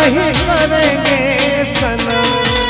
नहीं करेंगे सनम।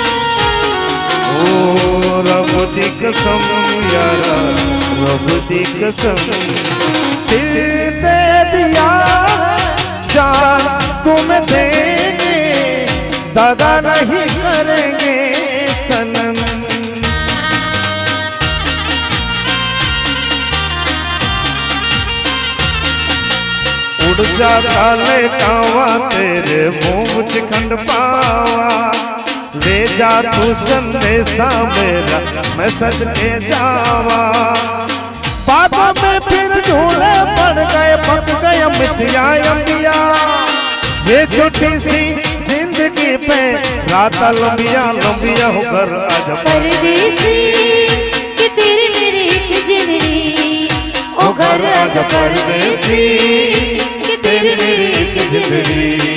ओ रब दी कसम यारा रब दी कसम, दिल दे दिया जान तुम देंगे, दादा नहीं करेंगे सनम। उड़ जा काले कावा तेरे मुंह च खंड पावा, ले जा तू संदेशा मेरा मैं सच के जावा। बाबा में फिर झूले पड़ गए पक गए मिथिया अंबिया, ये छोटी सी जिंदगी पे रात लंबिया लंबिया होकर आज परदेसी कि तेरी मेरी एक जिंदगी, ओ घर आज परदेसी कि तेरी मेरी एक जिंदगी।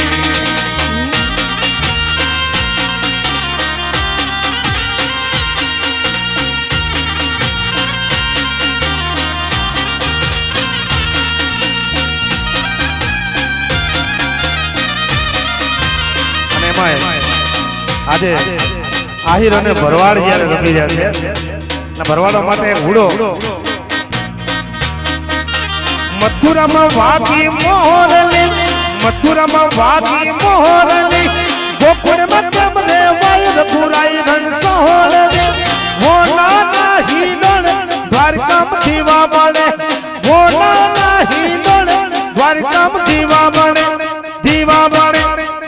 આજે આહિર અને ભરવાડ જ્યારે રમી રહ્યા છે, ભરવાડો માટે હુડો મથુરામાં વાગી મોરલી, મથુરામાં વાગી મોરલી, ગોકુળમાં તમને વાયર પુરાઈ રન સોહરલી, હો નાના હિંડોળ દ્વારકામાં દીવા બળે, હો નાના હિંડોળ દ્વારકામાં દીવા બળે, દીવા બળે।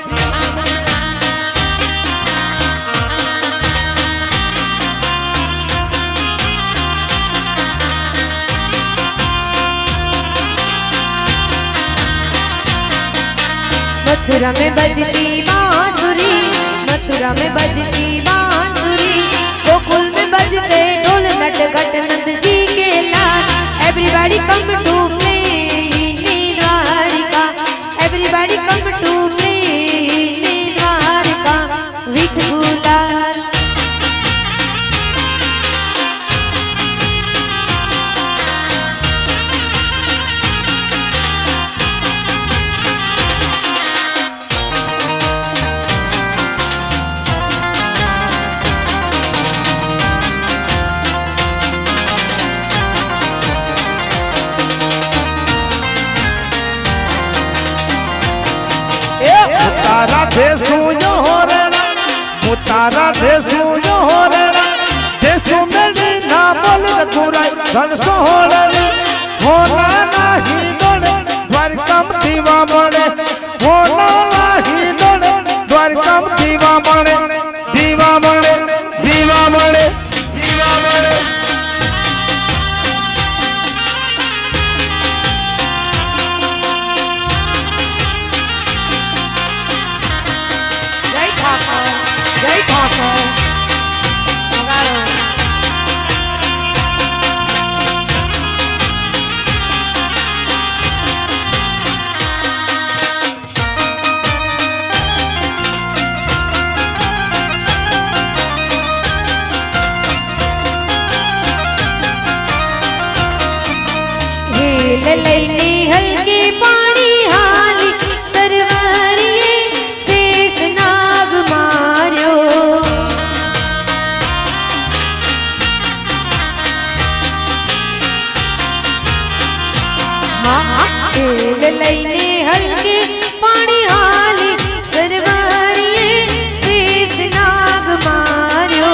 मथुरा में बजती बांसुरी, मथुरा में बजती बांसुरी, गोकुल में बजते ढोल नटखट नंद जी के लाल। Everybody come to play in Dwarka, everybody come to play in Dwarka with gulal. मुतारा देसू जो हो रेना, मुतारा देसू जो हो रेना, देसू में ना बोल रघुराई धन सो हो रेनी, हो नाना हिंडोळ द्वारकाम दीवा बड़े, हो नाना हिंडोळ द्वारकाम दीवा बड़े, दीवा बड़े, दीवा बड़े, दीवा बड़े। जय ठाकुर ललैनी हल्के पानी हाली, सरवरिये शेष नाग मार्यो। ललैनी हल्के पानी हाली, सरवरिये शेष नाग मार्यो।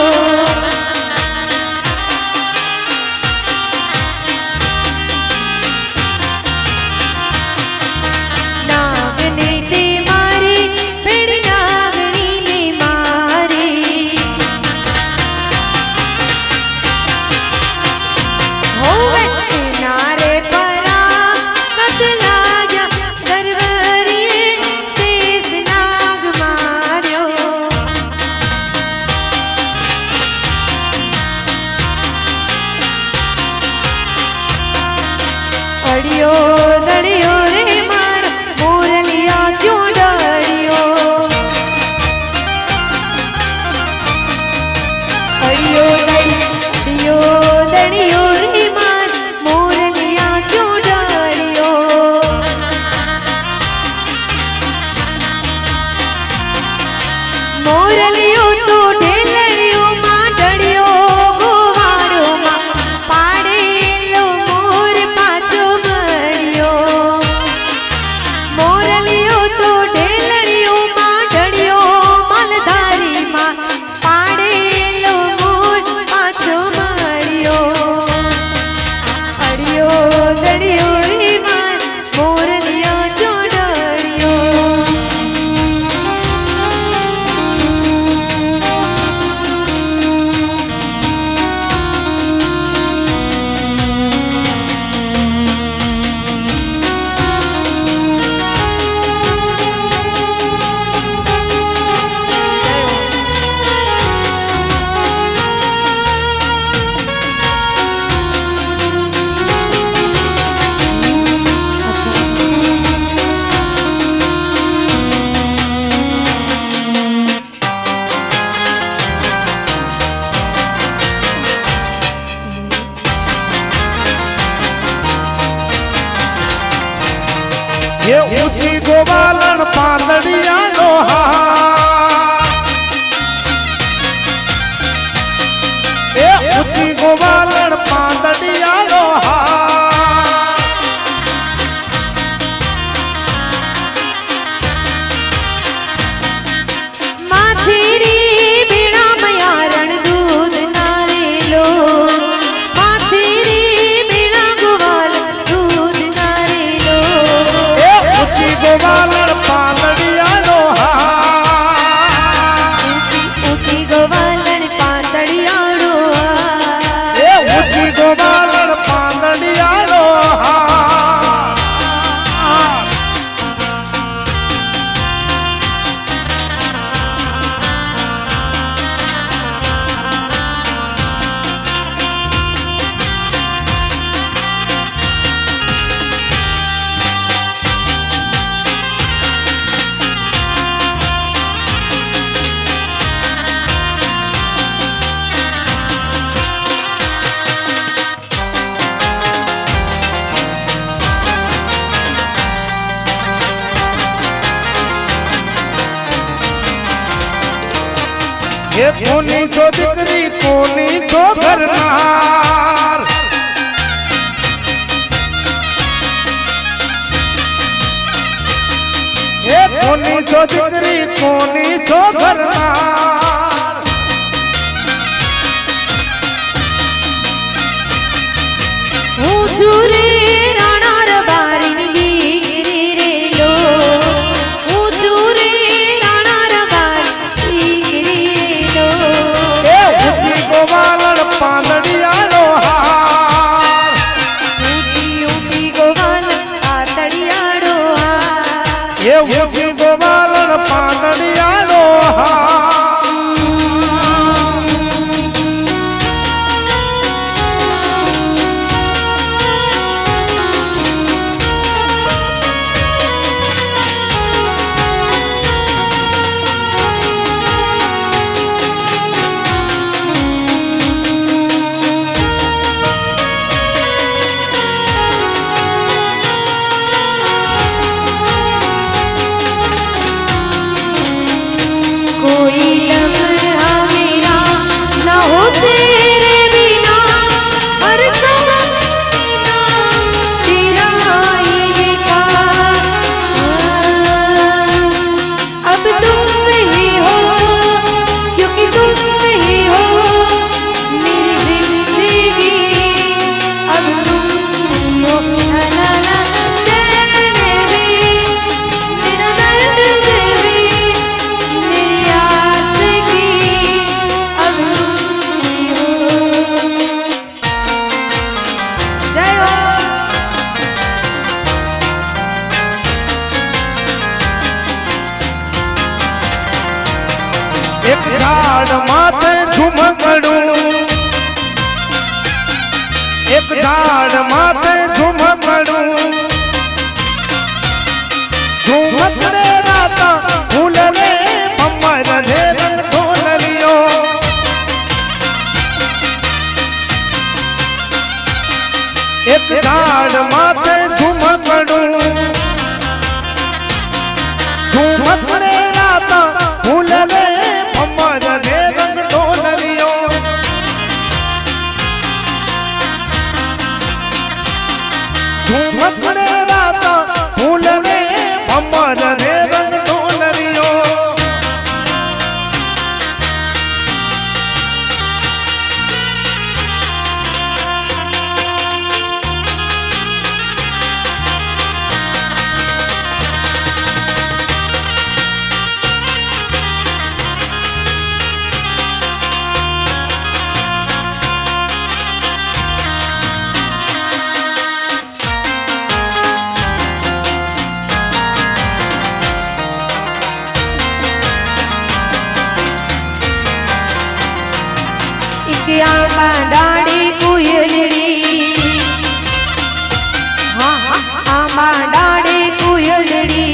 ये ऊंची गोवालन पांदड़िया लोहा, ये ऊंची गोवालन पांदड़िया लोहा। माथेरी बीड़ा मयारण दूध नारेलो, माथेरी बीड़ा गोवाल दूध नारेलो। ए ऊंची गोवालन पांदड़िया लोहा, ऊंची गोवालन पांदड़िया लोहा। ए ऊंची गोवालन पांदड़िया लोहा। ये कोनी जो दिकरी कोनी जो घरनार, ये कोनी जो दिकरी कोनी जो घरनार। ऊंचू रे राणा रबारिन दीकरी रे लो, ऊंचू रे राणा रबारिन दीकरी रे लो। ए ऊंची गोवालन पांदड़िया लोहा, ऊंची ऊंची गोवालन पांदड़िया लोहा। ये ऊंची गोवालन पांदड़िया लोहा। कोई लम्हा मेरा न हो तेरे बिना, हर समय तेरा ही बेकार। अब तुम ही हो, क्योंकि तुम ही हो मेरी जिंदगी। अब तुम ही हो, ला ला ला चैन भी, मेरा दर्द भी, मेरी आस की। अब तुम ही हो। जय हो। एक झाड़ माथे झुमकड़ू, एक झाड़ माथे झुमकड़ू, झुमकड़े राता फूलले अमर ढेरन ढोलरियो। एक झाड़ माथे झुमकड़ू, झुमकड़े राता फूलले अमर ढेरन ढोलरियो। झुमकड़े राता फूलले अमर ढेरन ढोलरियो। आंबा डाड़ी कोयलड़ी, हाँ हाँ आंबा डाड़ी कोयलड़ी।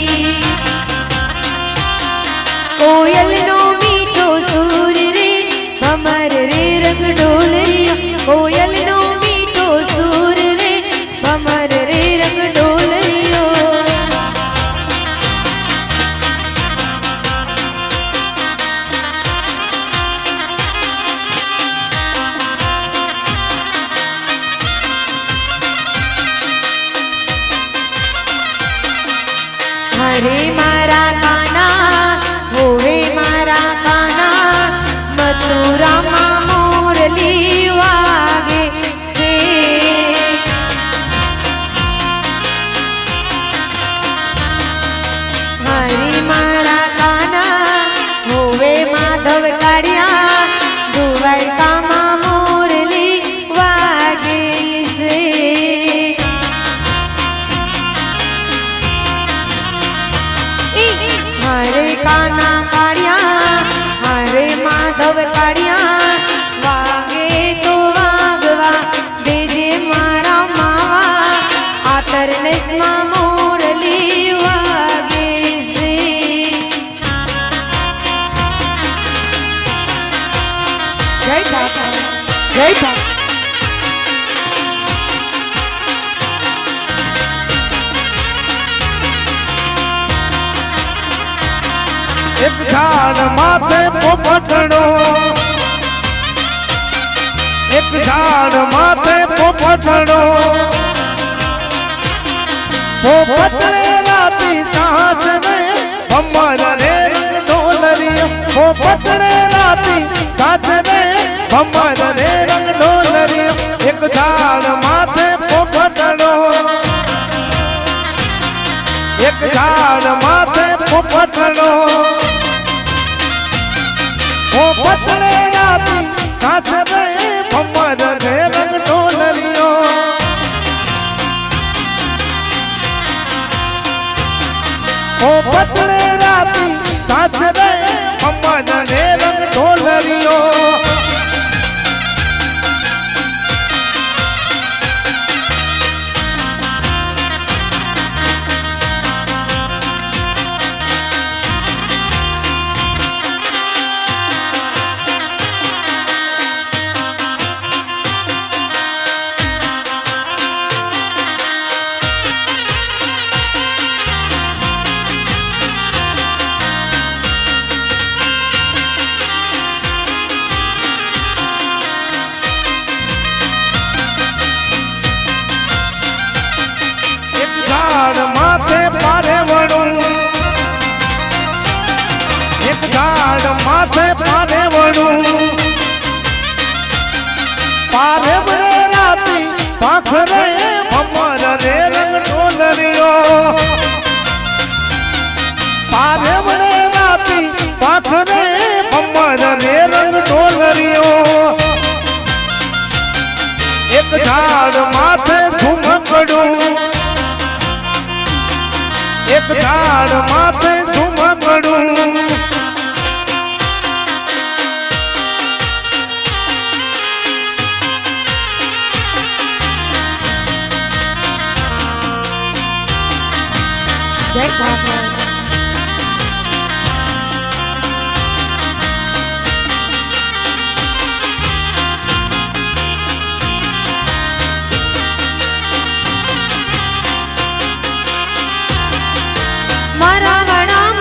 कोयल नो मीठो सुर रे, भमर रे रंग डोलरिया। कोयल नो मीठो सुर रे, भमर रे रंग डोलरियो। हरे मारा काना होवे मारा काना मथुरा मां मुरली वागे से। हरे मारा काना होवे माधव काड़िया द्वारका मां मुरली वागे से। हरे काना काड़िया हरे माधव काड़िया वागे तो वागवा देजे मारा मावा आतर निस्मा मुरली वागे से। जय बाबा जय बाबा। एक झाड़ माथे पोपटड़ो एक झाड़ माथे पोपटड़ो पोपटड़े राती चाँच ने भम्मर रे रंग ढोलरिया पोपटड़े राती चाँच ने भम्मर रे रंग ढोलरिया। एक झाड़ माथे पोपटड़ो एक झाड़ माथे पोपटड़ो पोपटड़े राती चाँच ने भम्मर रे रंग ढोलरियो। पोपटड़े राती चाँच ने भम्मर रे रंग ढोलरियो। माथे पारे वड़ू एक झाड़ माथे पारे वड़ू पारे बड़े राती पाखरे भम्मर रे रंग ढोलरियो। पारे बड़े राती पाखरे भम्मर रे रंग ढोलरियो। एक झाड़ माथे झुमकड़ू एक झाड़ माथे झुमकड़ू जय बाबा। मारा वड़ा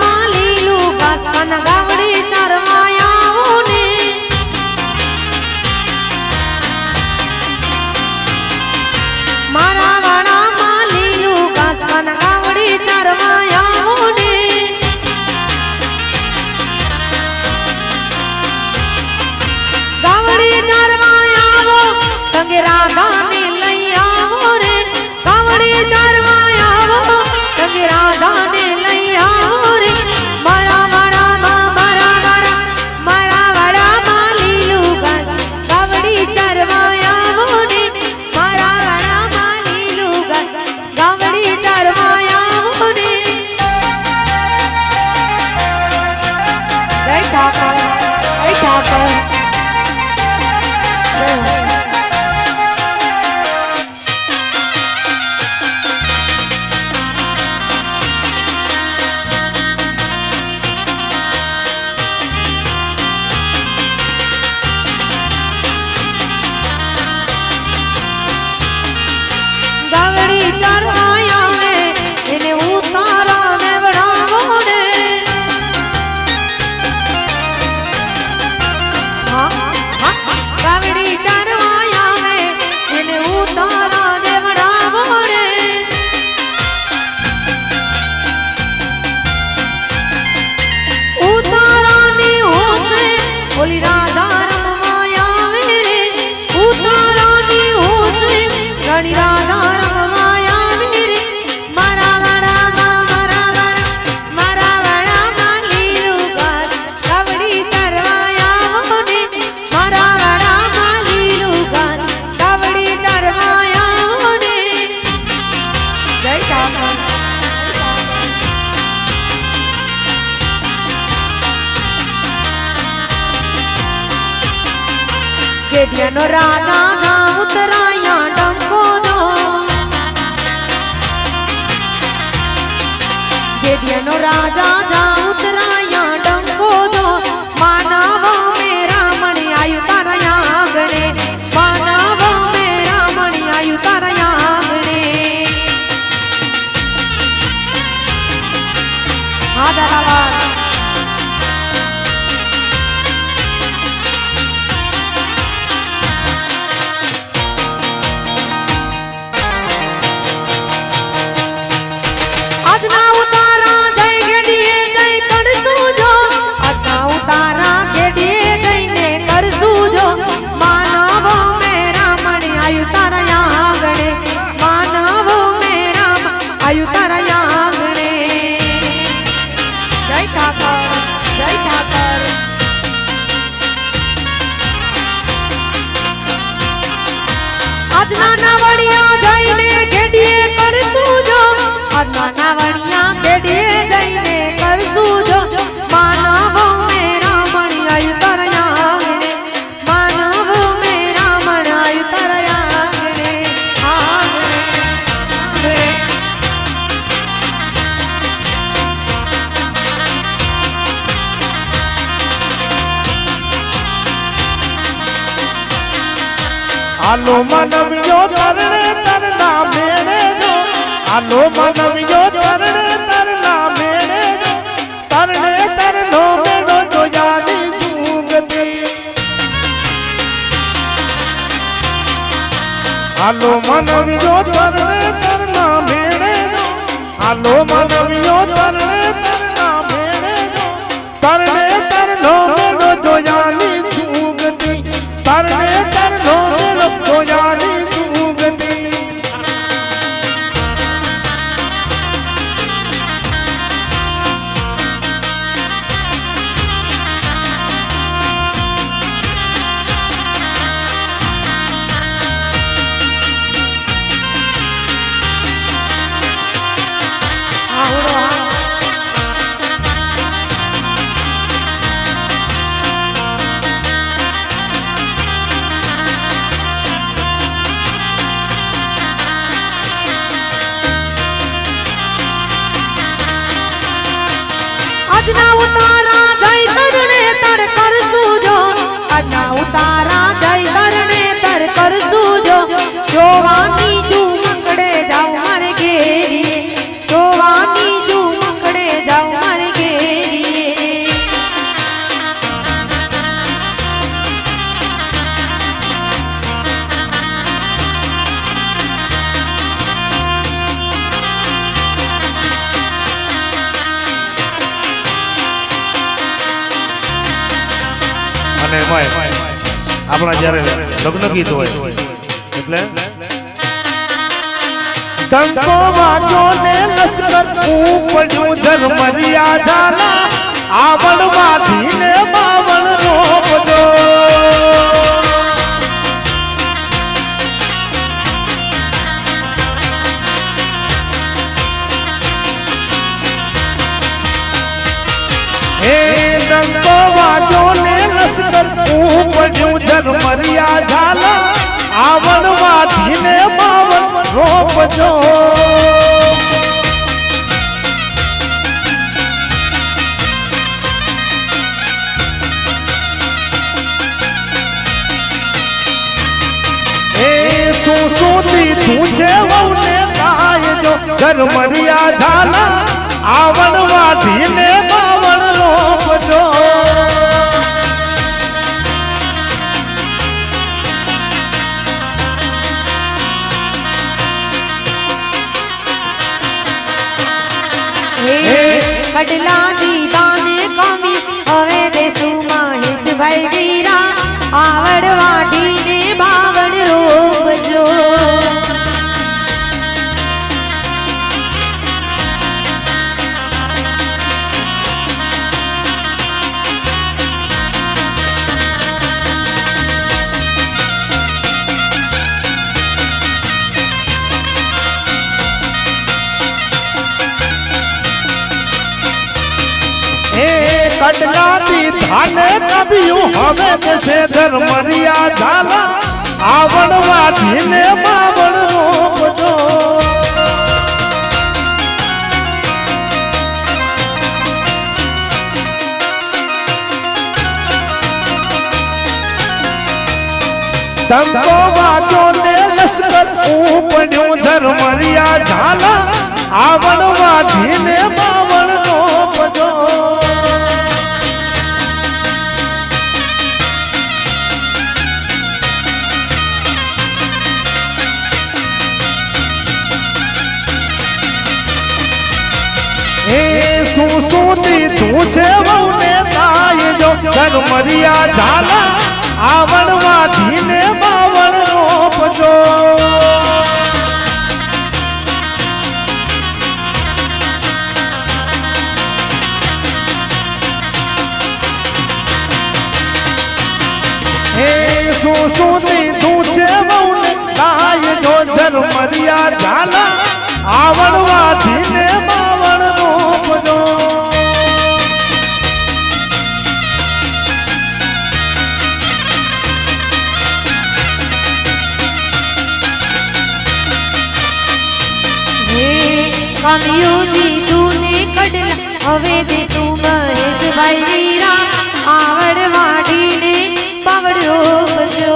गेडिया नो राजा जा उतराया डंको दो गेडिया नो राजा जा उतराया डंको दो मानव मेरा मणि आयु तारा आंगणे मानव मेरा मणि आयु तारा आंगणे आदरावार नानावड़िया जाइने गेडिए कर सूजो नानावड़िया गेडिए जाइने कर सूजो मानव मेरा मणि आयु तारा आंगणे मानव मेरा मणि आयु तारा आंगणे आंगणे आलो मनवियो तरने तरना मेरे जो आलो मनवियो तरने तरना मेरे जो तरने तरनो मेरो जो यानी जूगती आलो मनवियो तरने तरना मेरे जो आलो मनवियो तरने तरना मेरे जो तरने तरनो मेरो जो यानी जूगती तरने तरनो तो यानी जूगती अजना उतारा जाई तरने तर कर सूजो अजना उतारा जाई तरने तर कर सूजो जोवानी जू मंगड़े जाओ मारे गेरी जोवानी जू मंगड़े जाओ मारे गेरी अपना जયારે લગ્ન ગીત હોય એટલે તંકો વાગ્યો ને લશ્કર ઉપડ્યું ધર્મરિયા ઝાલા આવણ વાધીને બાવણ રોપજો એ તંકો વાગ્યો ને લશ્કર ઉપડ્યું ધર્મરિયા ઝાલા आवण वाधीने बावण रोपजो सुसूती तुझे वने गायजो धर्मरिया झाला आवण वाधीने बावण रोपजो कटला दी दाने कमी हवे देसु महेश भाई वीरा आवड़ वाडी ने बावण रोपजो कटला दी धाने कबियो हवे जैसे धर्मरिया झाला आवड़वा धीने मावड़ रूप जो तंको वाजो ने लश्कर ऊपण्यो धर्मरिया झाला आवड़वा धीने मावड़ रूप जो सुसूती तुझे वने ताय जो धर्मरिया झाला आवड़वा धीने मावड़ रूप जो सुसूती तुझे वने ताय जो धर्मरिया झाला आवड़वा धीने मावड़ रूप जो कामियो दी तूने कड़ला हवे देसू महेश भाई वीरा आवड़ वाड़ी ने पावड़ रूप जो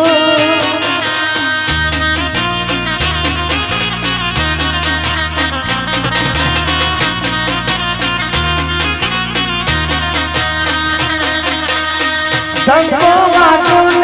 तंको वाजो